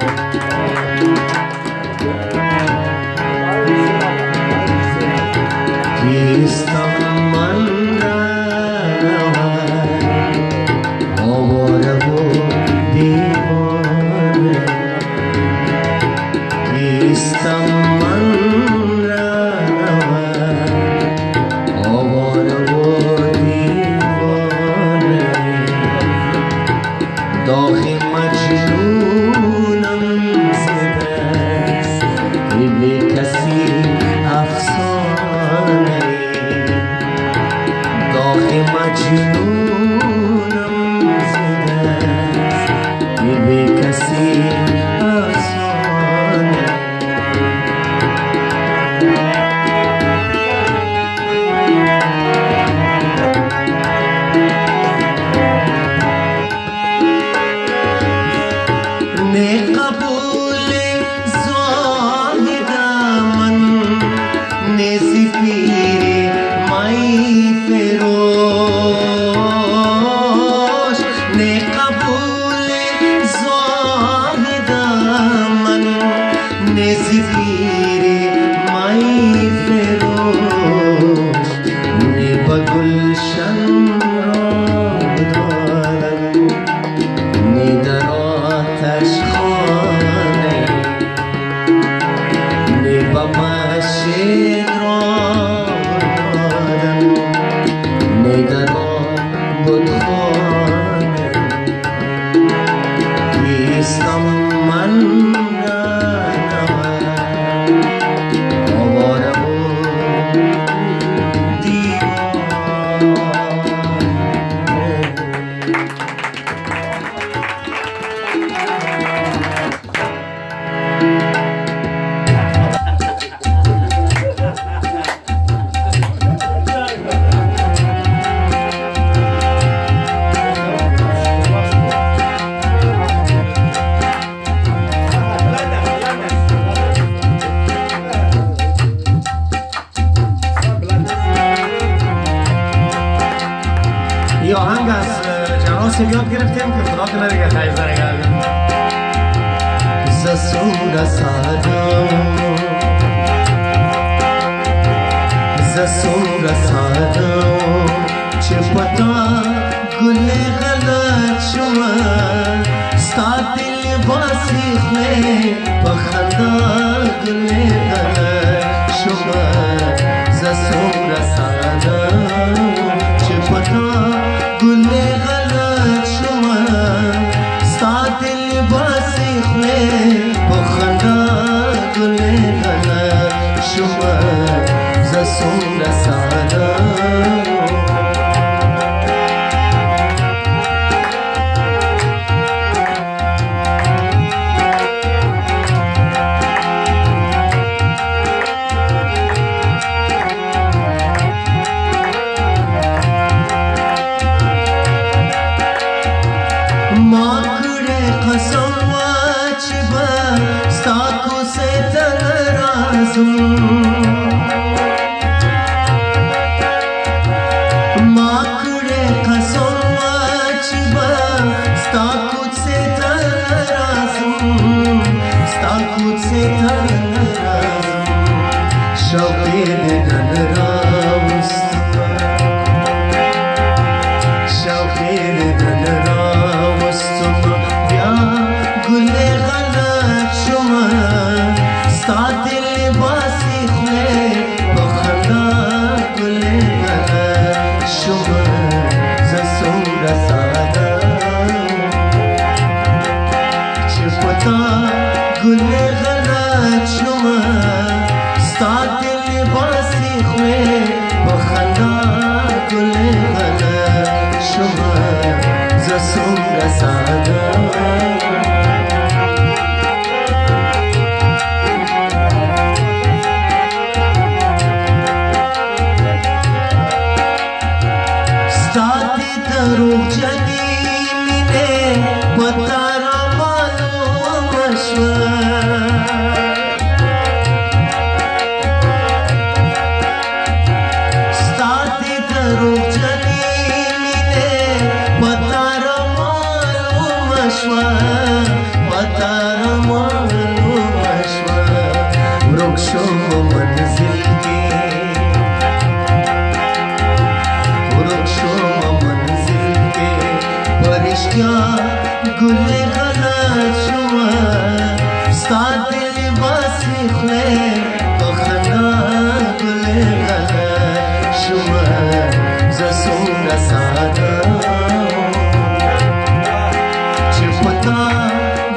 Pata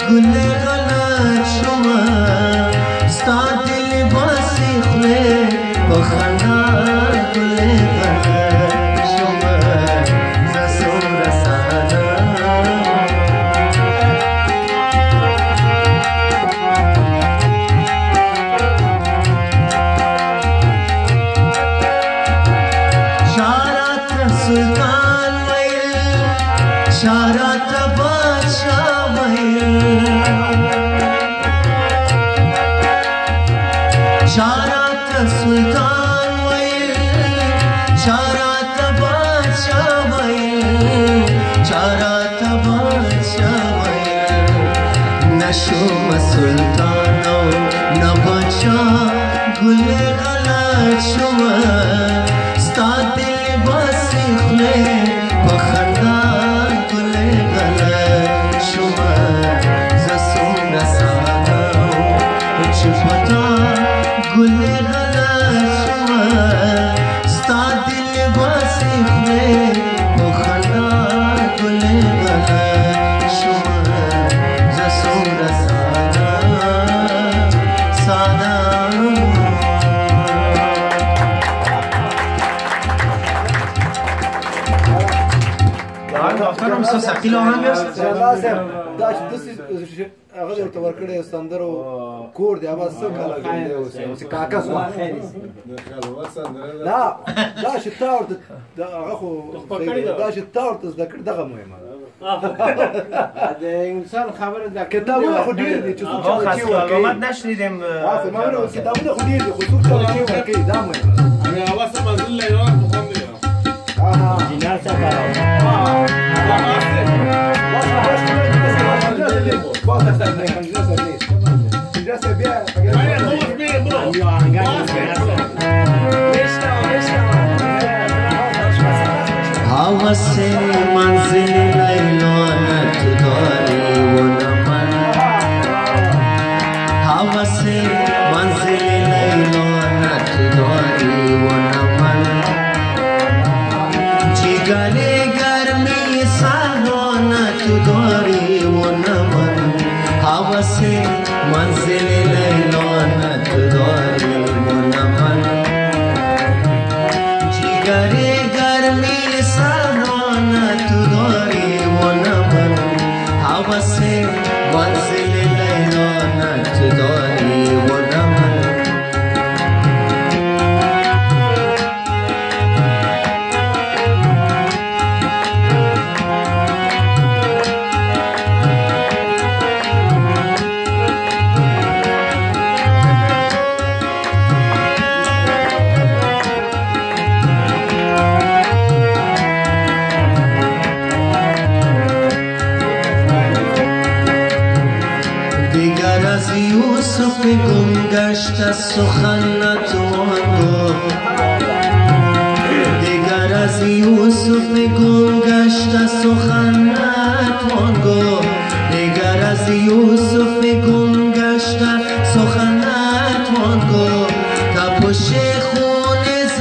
گله غلط شما ستا دل باسی خله بخنا گله غلط شما زسوم رسانا شارات سلطان ویل شارات بادشاہ شارات سلطان ویل شارات بادشاہ ویل شارات بادشاہ ویل نشوم سلطانو نہ بادشاہ گل غلط شما ستا دل باسی خلے بخندا گل غلط شما زسوم رسانا چپتا گل غلط شما ستا دل باسی خلے بخندا گل غلط شما زسوم رسانا سادا دافترم سه ثقيل آهنگ است. لازم داش دسی هغه ورته ورکړی سندرو کور دی اواز څه کاله دی اوس کاکا سو لا دا شتا ورته هغه خو دا شتا ورته ذکر دغه مهمه د انسان خبره د کتابونه خو ډیر دي چې څوک چا چی ورکړي معلومات نشنیدم ما نو کتابونه خو ډیر دي خو څوک چا چی ورکړي دا مهمه انا اواز منزل له یو مخوند دی جنار څخه هوس منزل لیلانت داری و نمن هوس منزل لیلانت داری و نمن جگر گرمی سهانت داری و نمن هوس منزل لیلانت داری و نمن جگر گرمی سهانت داری و نمن هوس منزل لیلانت داری و نمن دیگر از یوسف گم گشت سخن نتوان دیگر از یوسف گم گشت سخن نتوان دیگر از یوسف گم گشت سخن نتوان تپش خون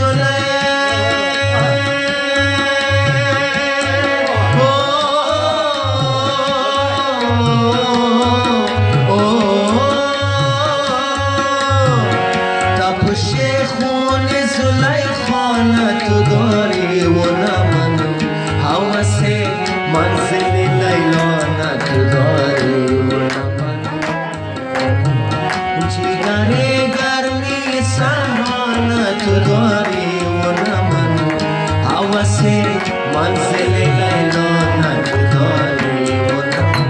زلیخانت داری و نمن هوس منزل لیلانت داری و نمن جگر گرمی سهانت داری و نمن هوس منزل لیلانت داری و نمن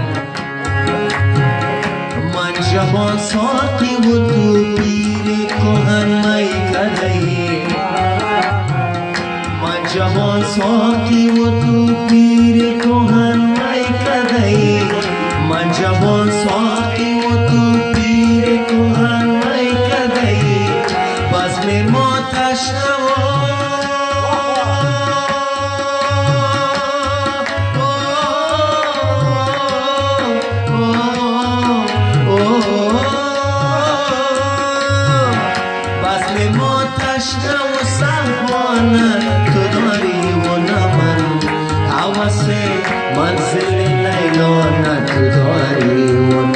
من جوان ساقی و تو پیر کهن می کدهی جوان ساقی و تو پیر کهن می کدهی من جوان ساقی و تو پیر کهن می کدهی بزم ما تشنوا بزم ما تشنوا سهوانت داری و نمن هوس منزل لیلانت داری و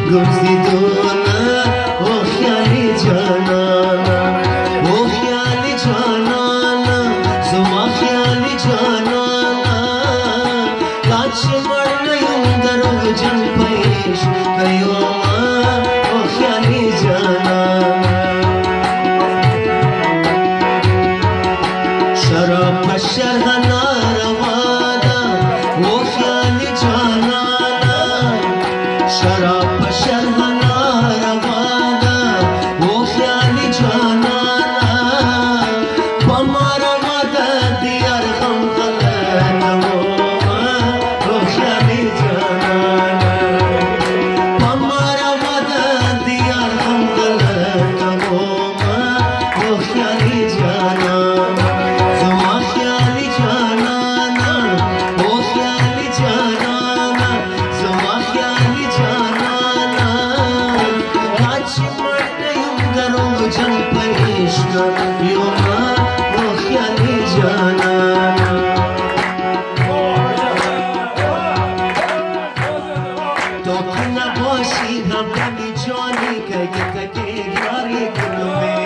گرزیدونه او خیالی جانانا او خیالی جانانا زما خیالی جانانا لاچه مرنیم در او جن پیش کیوما او خیالی جانانا شراب پشر هناروادا او خیالی جانانا شراب پشر هناروادا او خیالی جانانا پماروادا دیار غم غلطموما او خیالی جانانا پماروادا دیار غم غلطموما او خیالی جانانا زما خیالی جانانا او خیالی جانانا زما خیالی جانانا هرچی مرنیم در او جن پیش کیوما او خیالی جانانا تو که نباشی همدمی جانی که تکی یاری کنمه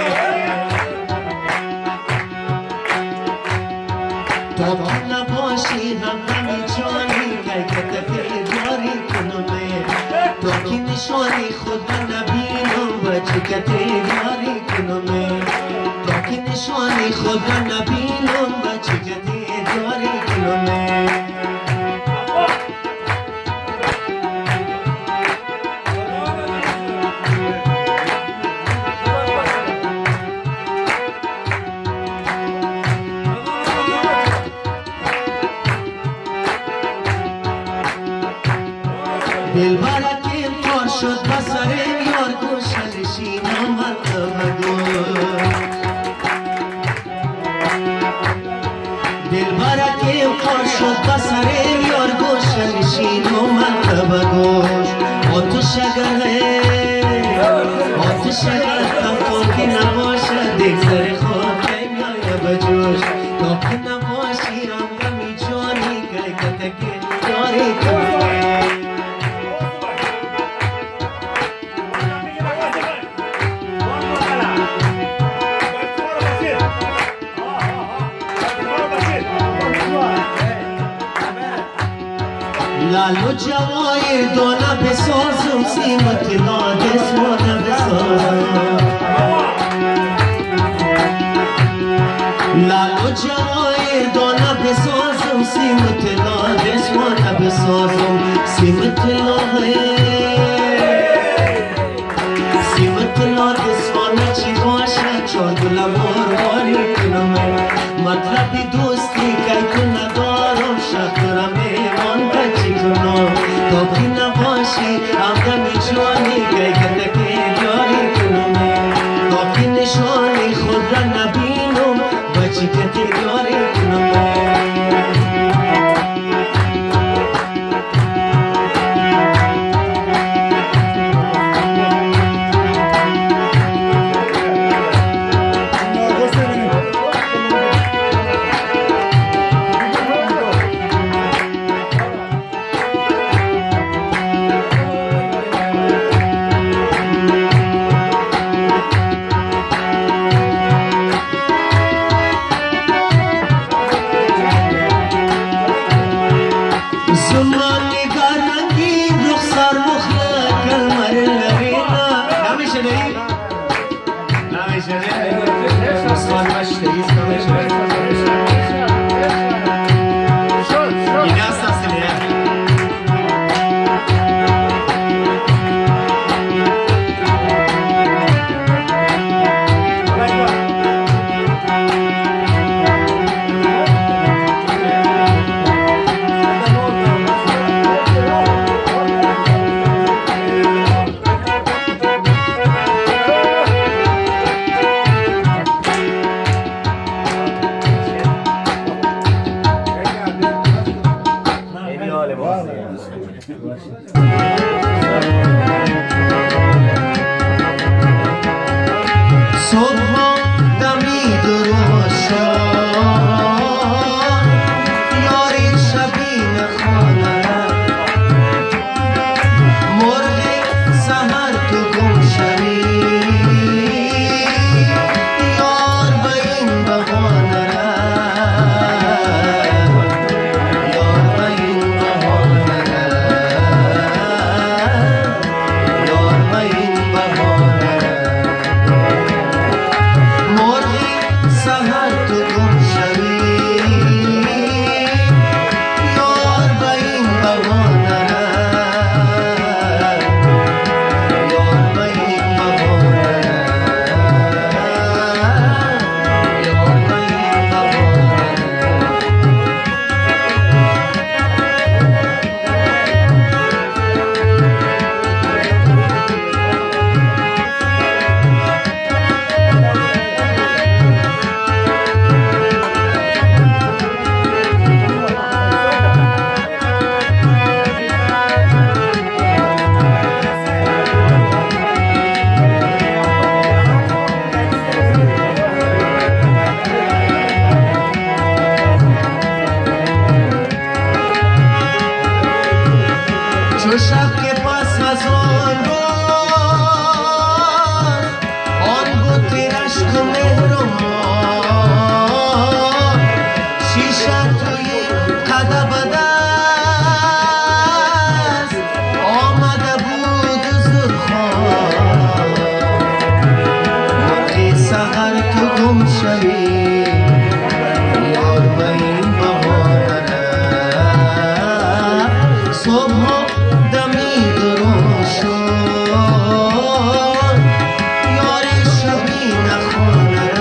تو که نباشی همدمی جانی که تکی یاری کنمه تو که نشانی خود نبینم و چکتی یاری کنمه تو که نشانی خود نبینم و چکتی یاری کنمه دل برکیم کار شد بسرم یار گوشنشین آمد دل برکیم کار شد بسرم یار گوشنشین آمد بگوش آتش اگر تفکر که نباشد دیگ سر خود میای بجوش تا که نباشی همدمی جانی که تکی یاری کنه لالو جوای دونا بسازم سیمت نادس مونا بسازم لالو جوای دونا بسازم سیمت نادس مونا بسازم سیمت نادس مونا چی باشه چون دلم واری کنمه مطلبی دوستی که تو ندارم شکرم ایمان بچی کنم تو که نباشی همدمی جانی که تکی یاری کنمه تو که نشانی خود را نبینم بچی که یاری کنمه مرغ صبح دمی روشن یار شبی نخونه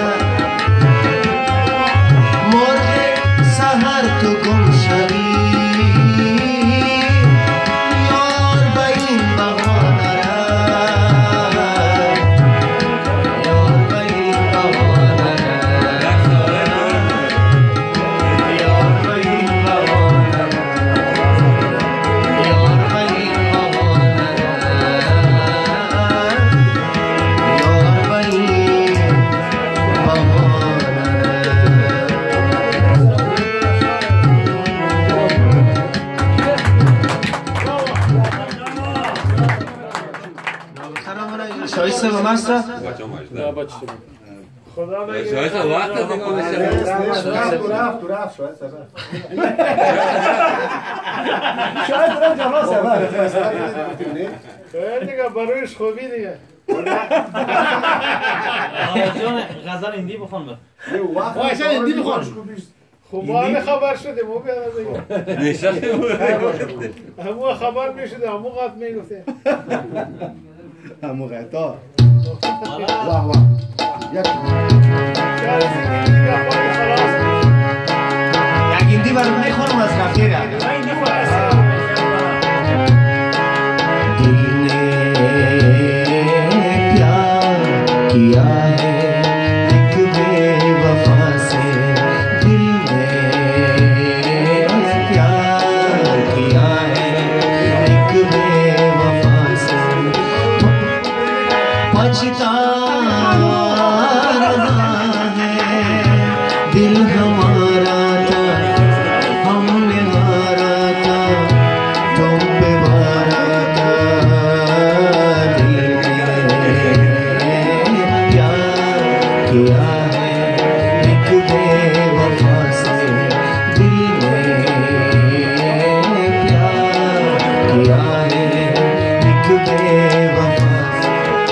مرغ سحر تو گم شوی یار به این بهانه یار به این بهانه یار به این بهانه یار به این بهانه یار به این بهانه شایسته و مسته خدا بگه شاید وقت دیگه شاید را جمع سبر دیگه برویش خوبی دیگه جان غزل هندی بخون بر وایسا هندی بخون خوبانه خبر شده مو بیاره دیگه نشسته بود همو خبر میشده همو قد میگفته همو غیطا واه واه یک یک هندی برام میخونم از رفیق दिल ने प्यार किया है एक बेवफा से दिल ने प्यार किया है एक बेवफा से पछता रहा है दिल हमारा था हमने हारा था तुम पे वारा था दिल ने प्यार किया है एक बेवफा से दिल ने प्यार किया है एक बेवफा से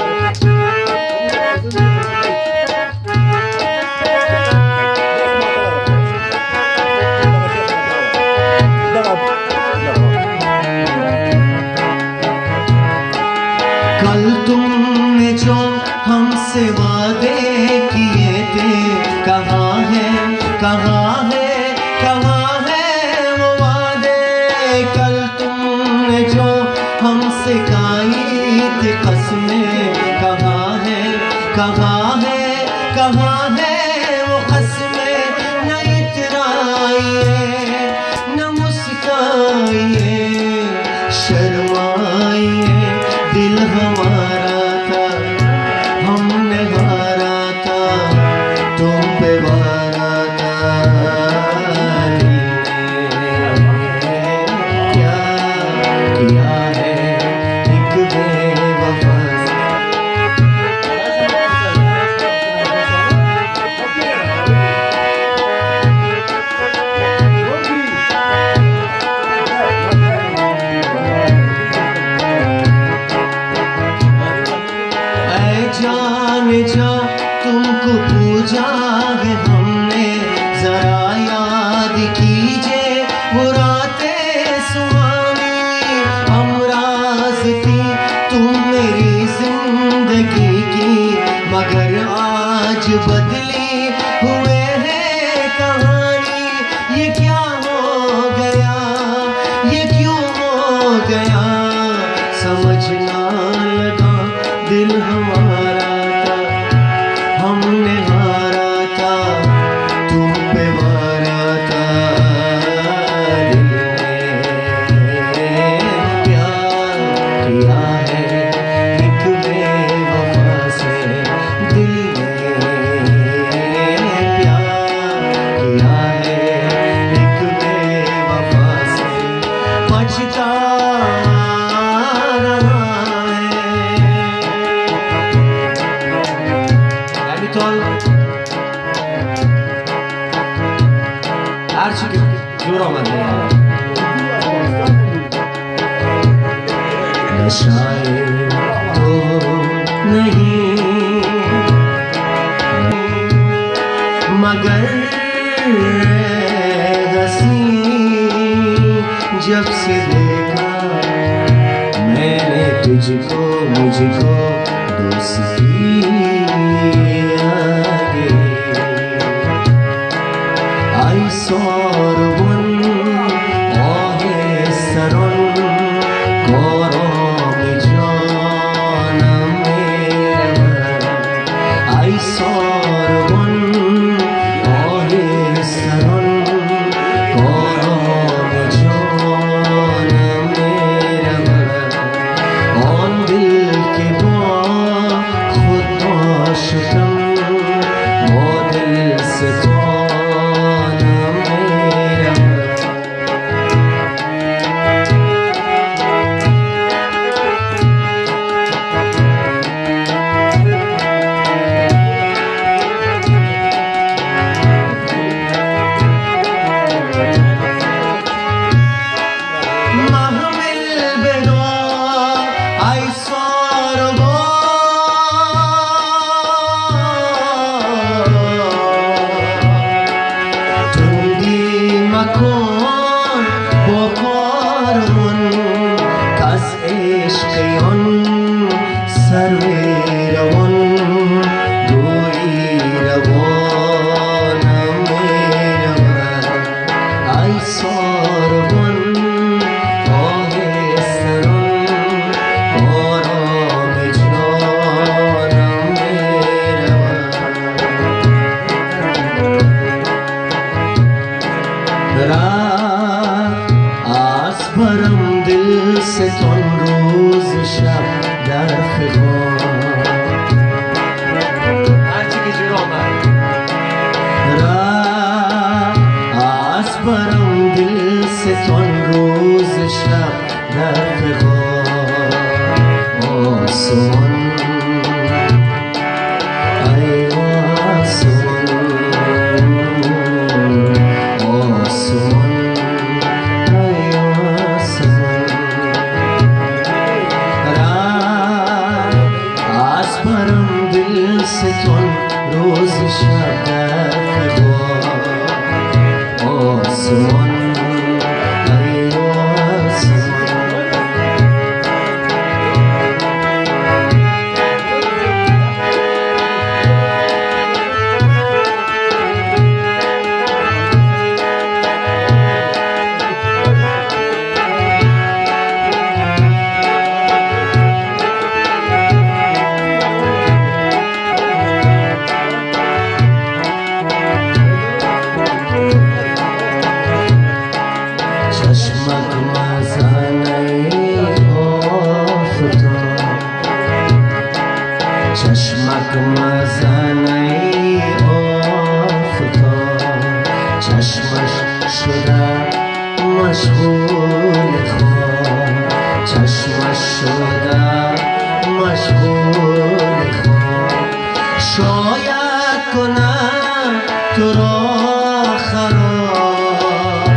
कल तुमने जो हमसे वादे किए थे कहाँ है कहाँ है कहाँ है वो वादे कल तुमने जो हमसे खाई थी कसमें कहाँ है कहाँ है कहाँ है वो कसमें न इतराइए न मुस्काइए शर्माइए दिल हमारा था हमने हारा था तुम पे वारा था दिल ने प्यार किया है एक बेवफा से ऐ जान जा तुमको पूजा है हमने जरा याद कीजिए वो रातें सुहानी हमराज थी तुम मेरी जिंदगी की मगर आज बदली हुए हैं कहानी ये क्या हो गया ये क्यों हो गया समझ ना लगा दिल हमारा था हमने हारा था तुम पे वारा था दिल ने प्यार किया है एक बेवफा से दिल ने प्यार किया है एक बेवफा से पछता रहा هر چی که جور آمده نشائے تو نہیں मगर हंसी जब से देखा तुझको मुझको दोस्ती आगे आई सोरबन ओहे सरन करम जान मेरा आई सोरबन ओहे सरन करम जान मेरा on दिल के खुद शुक्र वो दिल से कौन मेरा महमिल बेदवा आई सोरबो तुंगी मकोन बोकारवन कस इश्क़यन सर्वेरवन दूरी रवन मेरा आई सोरबन ओहे सरन करम जान मेरा आस भरम दिल से तुम रोज शब در आस भरम दिल से तुम रोज शब در آسمان ای آسمان آسمان ای آسمان आस भरम दिल से तुम रोज शब در آسمان ای آسمان چشمک مزنه آفتاب چشمک مزنه آفتاب چشمش شده مشغول خواب چشمش شده مشغول خواب شاید کنم تو را خراب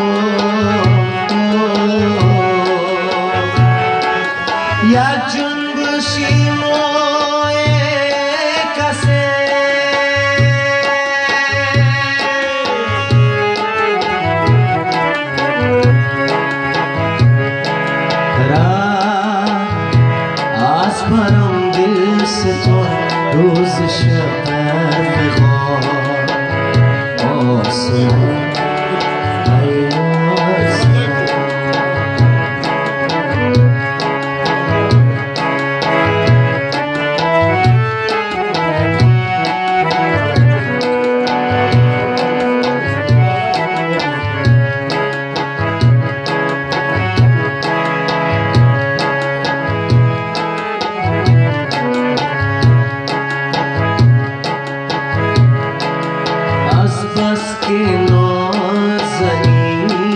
یک جنبشی موی کسی आस भरम दिल से तो रोज शब در آسمان ای آسمان از بس که نازنی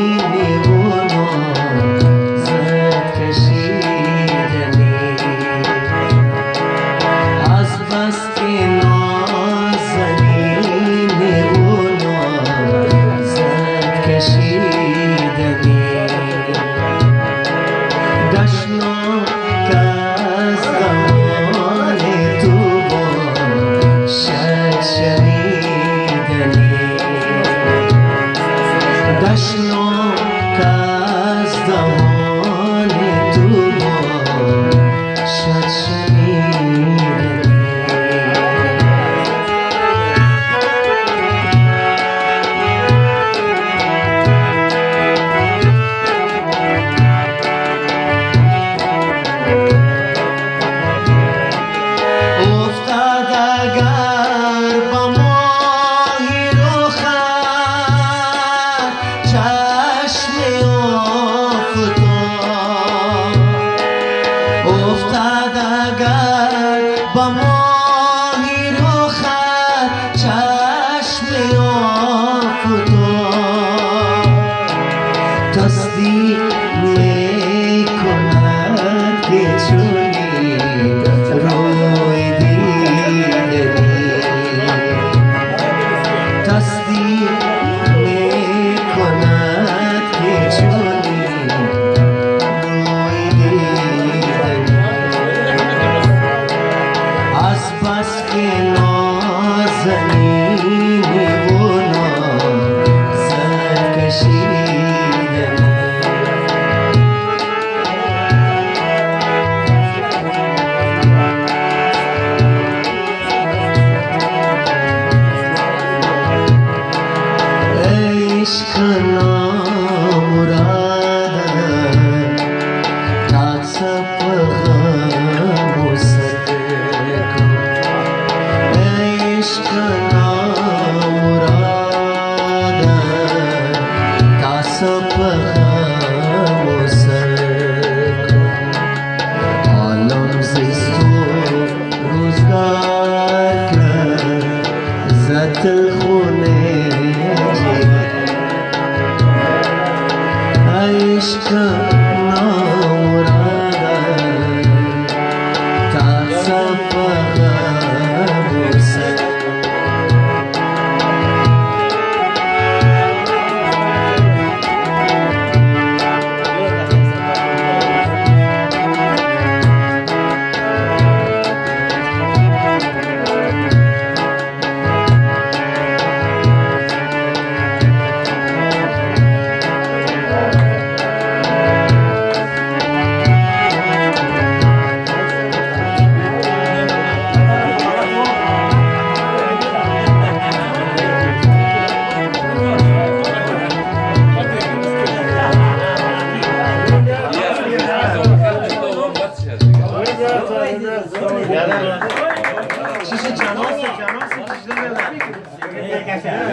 شیشه چناس